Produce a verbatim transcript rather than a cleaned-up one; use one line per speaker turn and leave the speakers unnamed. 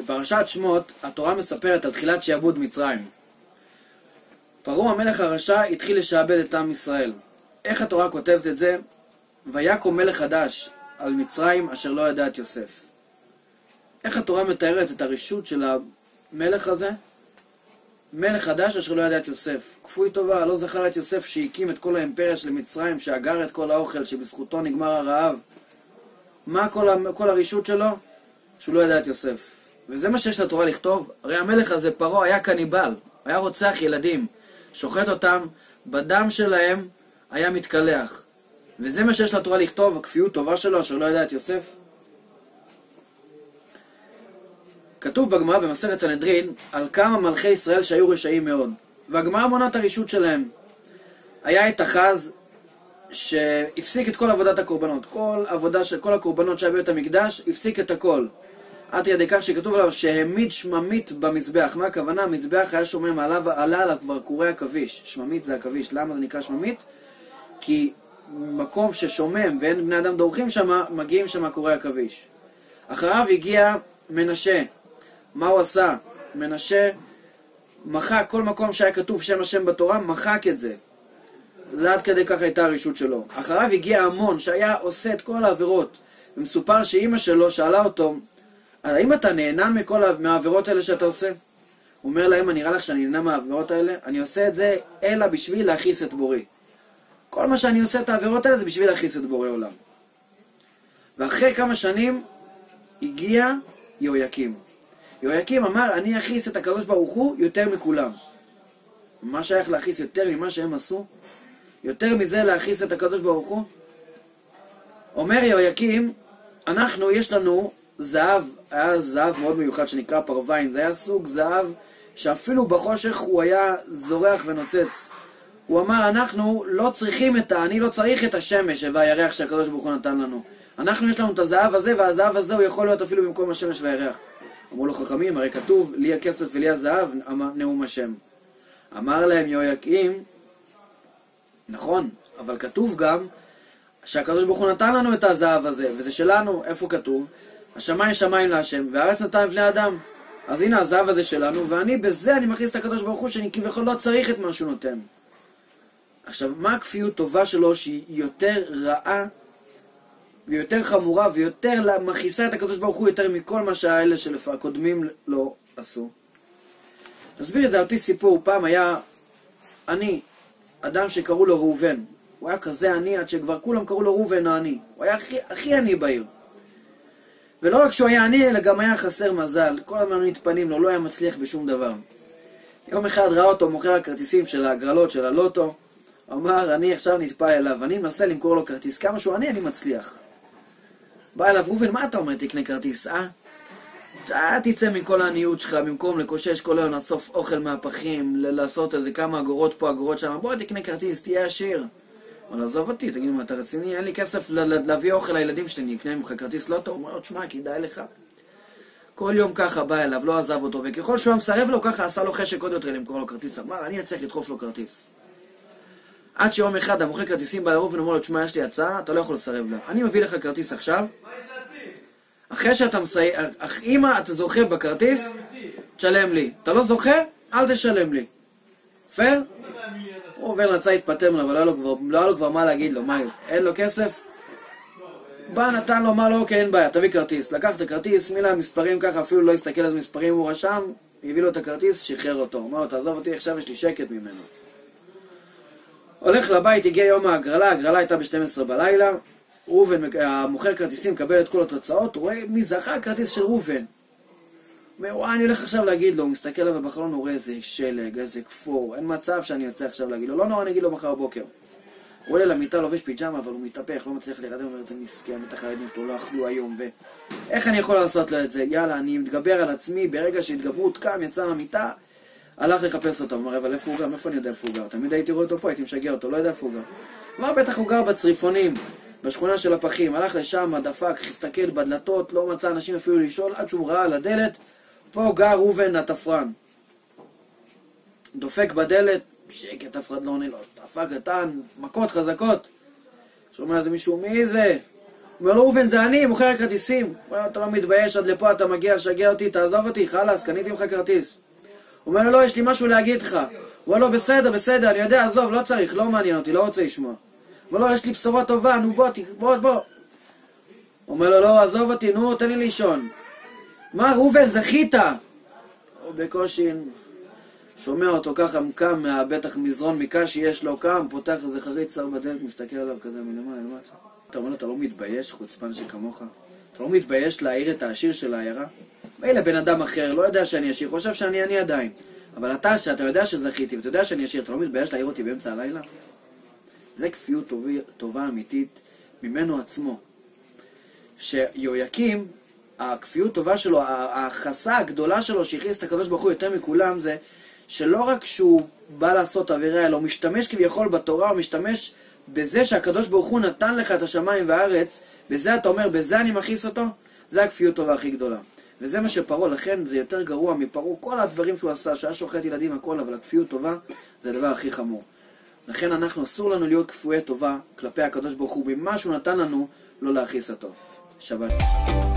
בפרשת שמות התורה מספרת על תחילת שעבוד מצרים. פרעה המלך הרשע התחיל לשעבד את עם ישראל. איך התורה כותבת את זה? ויקום מלך חדש על מצרים אשר לא ידע את יוסף. איך התורה מתארת את הרשות של המלך הזה? מלך חדש אשר לא ידע את יוסף. כפוי טובה, לא זכר את יוסף שהקים את כל האימפריה של מצרים, שאגר את כל האוכל, שבזכותו נגמר הרעב. מה כל, כל הרשות שלו? שהוא לא ידע את יוסף. וזה מה שיש לתורה לכתוב. הרי המלך הזה, פרעה, היה קניבל, היה רוצח ילדים, שוחט אותם, בדם שלהם היה מתקלח. וזה מה שיש לתורה לכתוב, הכפיות טובה שלו אשר לא ידע את יוסף. כתוב בגמרא במסכת סנהדרין על כמה מלכי ישראל שהיו רשעים מאוד. והגמרא מונה את הרשות שלהם. היה את אחז שהפסיק את כל עבודת הקורבנות. כל עבודה של כל הקורבנות שהיה בבית המקדש, הפסיק את הכל. עד כדי כך שכתוב עליו שהעמיד שממית במזבח. מה הכוונה? המזבח היה שומם, עלה, עלה עליו כבר קורי עכביש. שממית זה עכביש. למה זה נקרא שממית? כי מקום ששומם ואין בני אדם דורכים שם, מגיעים שם קורי עכביש. אחריו הגיע מנשה. מה הוא עשה? מנשה מחק כל מקום שהיה כתוב שם השם בתורה, מחק את זה. זה עד כדי כך הייתה הרשות שלו. אחריו הגיע המון שהיה עושה את כל העבירות. ומסופר שאמא שלו שאלה אותו, האם אתה נהנה מכל מהעבירות האלה שאתה עושה? הוא אומר להם, נראה לך שאני נהנה מהעבירות האלה? אני עושה את זה אלא בשביל להכיס את בורי. כל מה שאני עושה את העבירות האלה זה בשביל להכיס את בורי עולם. ואחרי כמה שנים הגיע יהויקים. יהויקים אמר, אני אכיס את הקדוש ברוך הוא יותר מכולם. מה שייך להכיס יותר ממה שהם עשו? יותר מזה להכיס את הקדוש ברוך הוא? אומר יהויקים, אנחנו, יש לנו זהב, היה זהב מאוד מיוחד שנקרא פרווין. זה היה סוג זהב שאפילו בחושך הוא היה זורח ונוצץ. הוא אמר, אנחנו לא צריכים את ה... אני לא צריך את השמש והירח שהקדוש ברוך הוא נתן לנו. אנחנו יש לנו את הזהב הזה, והזהב הזה הוא יכול להיות אפילו במקום השמש והירח. אמרו לו חכמים, הרי כתוב, לי הכסף ולי הזהב, נאום השם. אמר להם יהויקים, נכון, אבל כתוב גם שהקדוש ברוך הוא נתן לנו את הזהב הזה, וזה שלנו. איפה כתוב? השמיים שמיים להשם, והארץ נתן בני אדם. אז הנה הזהב הזה שלנו, ואני בזה אני מכניס את הקדוש ברוך הוא, שאני כביכול לא צריך את מה שהוא נותן. עכשיו, מה הכפיות טובה שלו שהיא יותר רעה, ויותר חמורה, ויותר מכניסה את הקדוש ברוך הוא יותר מכל מה שהאלה שהקודמים לא עשו? נסביר את זה על פי סיפור. פעם היה אני, אדם שקראו לו ראובן. הוא היה כזה עני עד שכבר כולם קראו לו ראובן העני. הוא היה הכי, הכי עני בעיר. ולא רק שהוא היה עני, אלא גם היה חסר מזל. כל הזמן מתפנים לו, לא היה מצליח בשום דבר. יום אחד ראה אותו מוכר הכרטיסים של הגרלות של הלוטו. אמר, אני עכשיו נתפעל אליו, אני מנסה למכור לו כרטיס. כמה שהוא עני, אני מצליח. בא אליו, ראובן, מה אתה אומר, תקנה כרטיס, אה? אתה תצא מכל העניות שלך, במקום לקושש כל היום, לאסוף אוכל מהפחים, לעשות איזה כמה אגורות פה, אגורות שם. בוא תקנה כרטיס, תהיה עשיר. אבל עזוב אותי, תגיד מה, אתה רציני? אין לי כסף להביא אוכל לילדים שלי, אני אקנה ממך כרטיס לא טוב. הוא אומר, תשמע, כדאי לך. כל יום ככה בא אליו, לא עזב אותו, וככל שהוא מסרב לו, ככה עשה לו חשק עוד יותר למכור לו כרטיס. אמר, אני אצליח לדחוף לו כרטיס. עד שיום אחד המוכר כרטיסים בא לראובן ואומר לו, תשמע, יש לי הצעה, אתה לא יכול לסרב לה. אני מביא לך כרטיס עכשיו. אחרי שאתה מסייע, אם אתה זוכה בכרטיס, תשלם לי. אתה לא זוכה, אל תשלם לי. פייר? הוא עובר רצה להתפטר ממנו, אבל לא היה לו כבר, לא היה לו כבר מה להגיד לו. מה, אין לו כסף? בא, נתן לו, אמר לו, אוקיי, אין בעיה, תביא כרטיס. לקח את הכרטיס, מילא המספרים ככה, אפילו לא הסתכל על מספרים, הוא רשם, הביא לו את הכרטיס, שחרר אותו. אמר לו, תעזוב אותי, עכשיו יש לי שקט ממנו. הולך לבית, הגיע יום ההגרלה, ההגרלה הייתה ב-שתים עשרה בלילה, ראובן, המוכר כרטיסים, קבל את כל התוצאות, הוא רואה מי זכה כרטיס של ראובן. הוא אומר, וואי, אני הולך עכשיו להגיד לו, הוא מסתכל עליו בחלון, הוא רואה איזה שלג, איזה כפור, אין מצב שאני יוצא עכשיו להגיד לו, לא נורא, אני אגיד לו מחר בוקר. הוא עולה למיטה, לובש פיג'מה, אבל הוא מתהפך, לא מצליח להירדם, הוא אומר, זה מסכן, בטח הילדים שלו לא אכלו היום, ואיך אני יכול לעשות לו את זה? יאללה, אני מתגבר על עצמי, ברגע שהתגברות קם, יצא מהמיטה, הלך לחפש אותו, הוא אומר, אבל איפה הוא גר? איפה אני יודע איפה הוא גר? תמיד הייתי רואה אותו פה, הייתי משגע אותו, לא יודע איפה הוא גר. כבר בטח הוא גר בצריפונים, בשכונה של הפחים, הלך לשם, דפק, הסתכל בדלתות, לא מצא אנשים אפילו לשאול, עד שהוא ראה על הדלת, פה גר ראובן התפרן. דופק בדלת, שקט, אף אחד לא עונה לו, דפק קטן, מכות חזקות. שומע איזה מישהו, מי זה? אומר לו, ראובן, זה אני, מוכר כרטיסים. הוא אומר, אתה לא מתבייש, עד לפה אתה מגיע, שגע אותי, תעזוב אותי, חלאס, קניתי ממך כרטיס. הוא אומר לו, לא, יש לי משהו להגיד לך. הוא אומר לו, בסדר, בסדר, אני יודע, עזוב, לא צריך, לא מעניין אותי, לא רוצה לשמוע. הוא אומר לו, יש לי בשורה טובה, נו בוא, בוא, בוא. הוא אומר לו, לא, עזוב אותי, נו, תן לי לישון. מה, ראובן, זכית? הוא בקושי שומע אותו ככה, קם מהבטח מזרון מקש שיש לו, קם, פותח איזה חריץ צר בדלת, מסתכל עליו כזה מלמעלה, למטה. אתה אומר לו, אתה לא מתבייש, חוצפן שכמוך? אתה לא מתבייש להעיר את העשיר של העיירה? מילא בן אדם אחר, לא יודע שאני עשיר, חושב שאני אני עדיין. אבל אתה, שאתה יודע שזכיתי, ואתה יודע שאני עשיר, אתה לא מתבייש להעיר אותי באמצע הלילה? זה כפיות טובה, טובה אמיתית ממנו עצמו. שיהויקים, הכפיות טובה שלו, ההכסה הגדולה שלו שהכניס את הקדוש ברוך הוא יותר מכולם, זה שלא רק שהוא בא לעשות עבירה, אלא הוא משתמש כביכול בתורה, הוא משתמש בזה שהקדוש ברוך הוא נתן לך את השמיים והארץ, בזה אתה אומר, בזה אני מכניס אותו, זה הכפיות טובה הכי גדולה. וזה מה שפרעה, לכן זה יותר גרוע מפרעה, כל הדברים שהוא עשה, שהיה שוחט ילדים הכל, אבל הכפיות טובה זה הדבר הכי חמור. לכן אנחנו, אסור לנו להיות כפויי טובה כלפי הקדוש ברוך הוא, במה שהוא נתן לנו לא להכניס אותו. שבת.